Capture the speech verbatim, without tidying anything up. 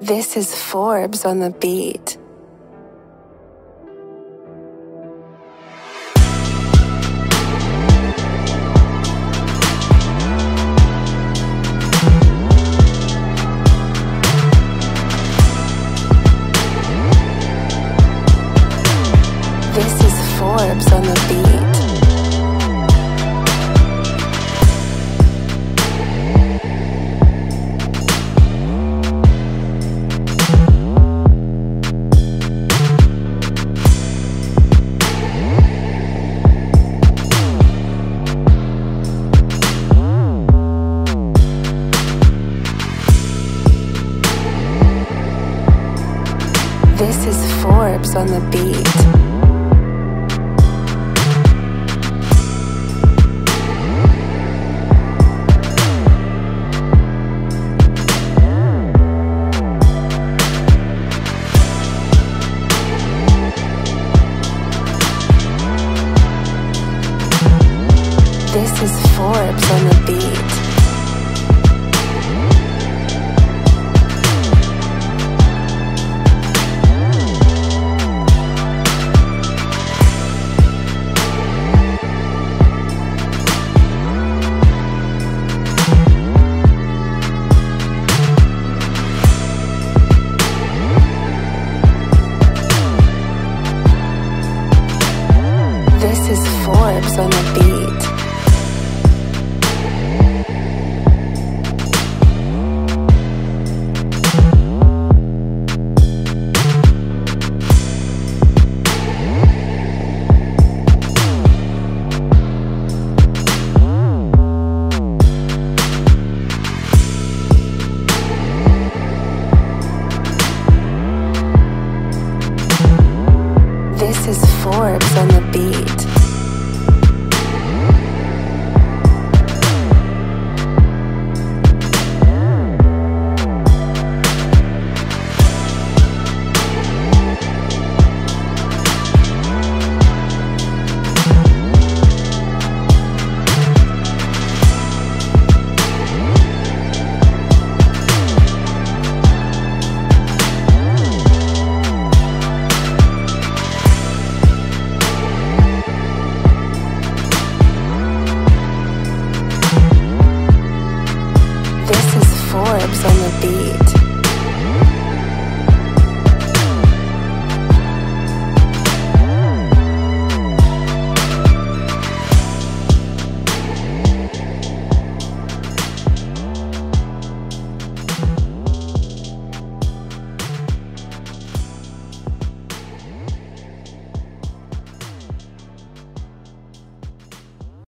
This is Forbes on the beat. This is Forbes on the beat. This is Forbes on the beat. This is Forbes on the beat. This is Forbes on the beat. This is Forbes on the beat.